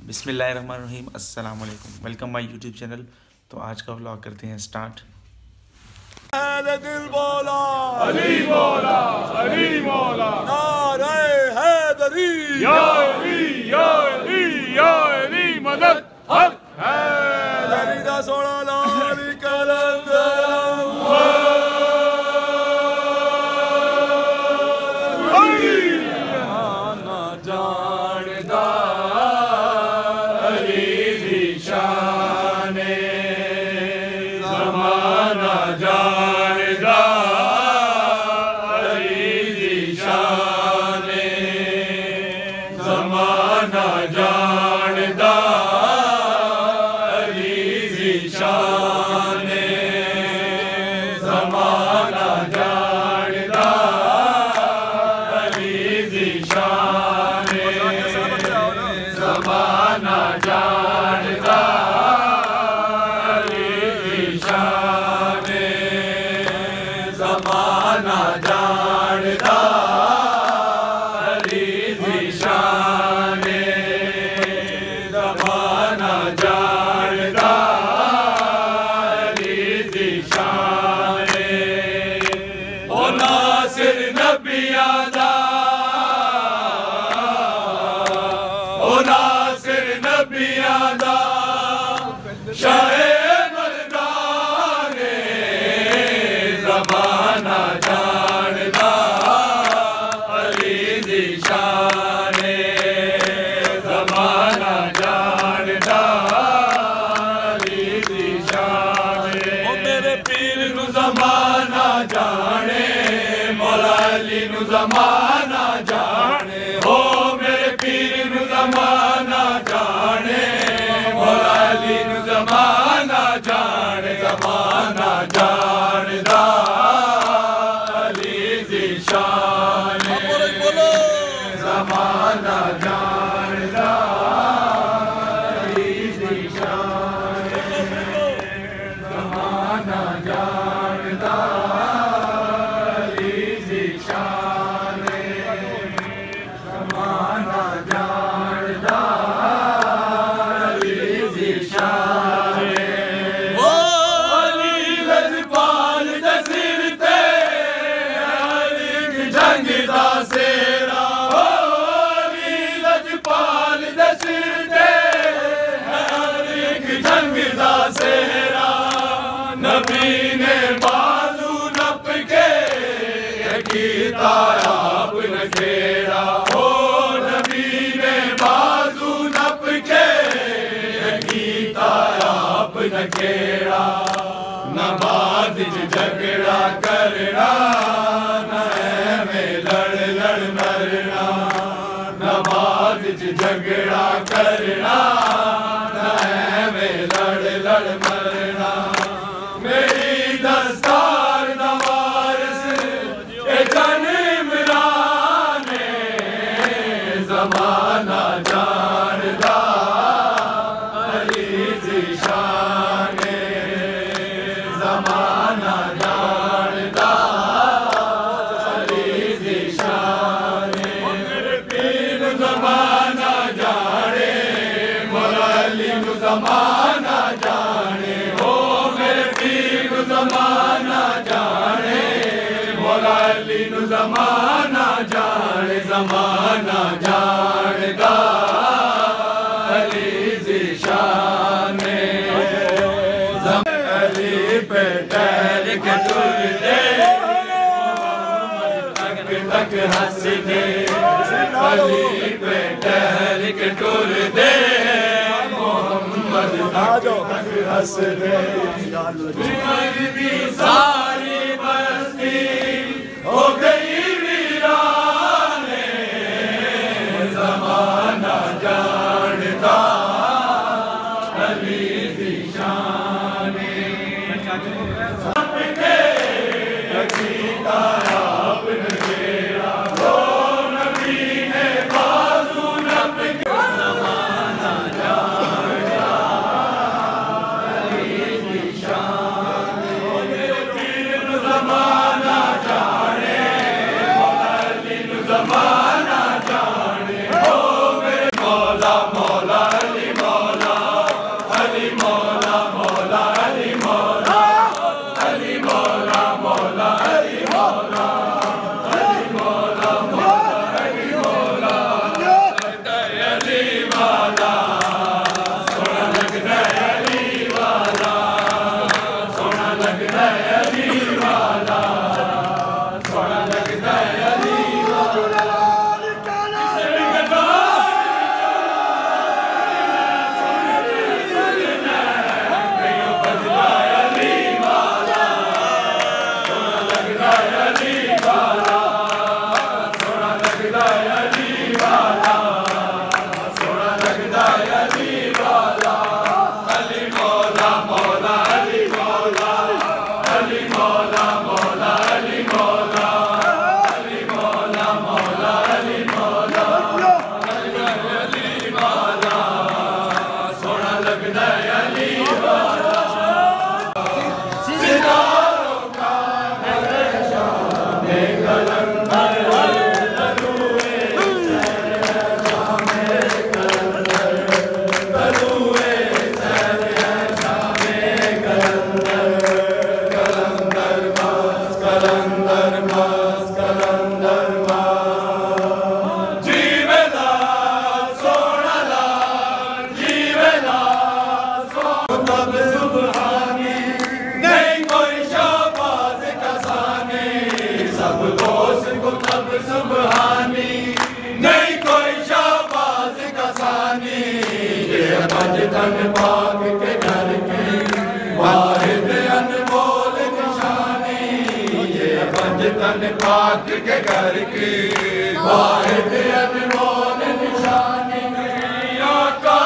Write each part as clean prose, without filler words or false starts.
बिस्मिल्लाहिर्रहमानिर्रहीम, अस्सलाम वालेकुम। Welcome my YouTube channel. तो आज का व्लॉग करते हैं स्टार्ट। दिल बोला अली मौला, अली मौला, नारे हैदरी, या अली, या अली, या अली, मदद हक हैदरी दा सोना लाल कलंदर ना जानदा अली दी शाने ज़माना जानदा अली दी शाने ज़माना जानदा अली दी शाने ज़माना जानदा अली दी शाने ज़माना जानदा अली दी शाने ज़माना जानदा अली दी शाने ज़माना जानदा अली दी शाने ओ नासिर नबिया दा, ओ नासिर नबिया दा शाहे मर्दाने ज़माना जानदा अली दी शाने ज़माना जानदा अली दी शाने ओ मेरे पीर नू ज़माना जाने, मौला अली नू ज़माना जाने, हो मेरे पीर नू ज़माना जाने, मौला अली नू ज़माना जाने, ज़माना जानदा अली दी शाने ज़माना जानदा अली दी शाने ज़माना जानदा अली दी शाने ज़माना जानदा अली दी शाने ओ अली लजपाल दे सिर ते हर एक जंग दा सेरा, ओ अली लजपाल दे सिर ते हर एक जंग दा सेरा, नबी ने बाजू नप के कीता आप न खेड़ा, ओ नबी ने बाजू नप के कीता आप न खेड़ा, न बाद च झगड़ा करना, न एवें लड़ लड़ मरना, न बाद च झगड़ा करना, न एवें लड़ लड़ मरना, मेरी दस्तार दा वारिस ए जान इमरान ज़माना जानदा अली दी शाने ज़माना जानदा अली दी शाने मेरे पीर ज़माना जाने, मौला अली नू ज़माना जाने, हो मेरे पीर ज़माना जाने, मौला अली नू ज़माना जाने, ज़माना जानदा अली दी शाने अली पे टहल के टुरदे तक तक हंस दे, अली पे टहल के टुरदे मोहम्मद तक तक हंस दे, उमर दी सारी बस्ती हो गई वीराने ज़माना जानदा अली दी शाने सबके कीता आप न खेड़ा, ओ नबी ने बाजू नप के ज़माना जानदा अली दी शाने, ओ मेरे पीर ज़माना जाने, सुबहानी, नहीं कोई शाहबाज का सानी। ये पंजतन पाक के घर की वाहिद अनमोल निशानी, ये पंजतन पाक के घर की वाहिद अनमोल निशानी। आका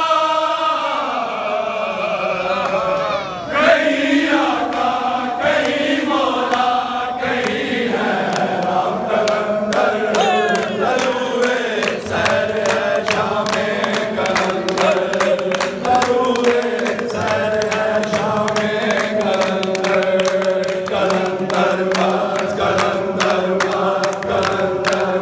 कहीं आका कहीं मौला कहीं है राम कलंदर, ललुए सर शामे कलंदर, ललुए सर शामे कलंदर, कलंदर बस कलंदर बस कलंदर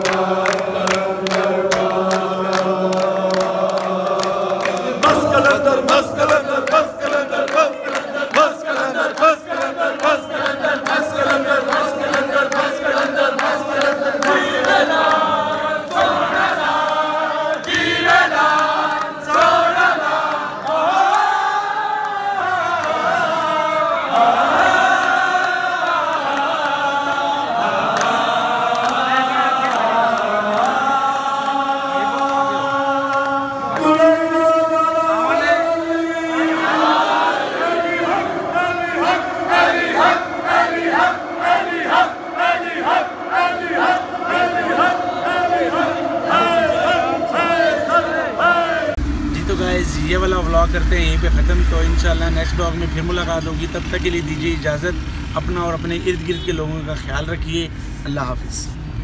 बस कलंदर बस कलंदर बस कलंदर बस कलंदर बस कलंदर बस कलंदर बस कलंदर बस कलंदर बस कलंदर बस कलंदर बस कलंदर सोनाला जीवेला सोनाला तो गाइस ये वाला व्लॉग करते हैं यहीं पे ख़त्म। तो इंशाल्लाह नेक्स्ट व्लॉग में फिर मुलाकात होगी। तब तक के लिए दीजिए इजाज़त। अपना और अपने इर्द गिर्द के लोगों का ख्याल रखिए। अल्लाह हाफ़िज़।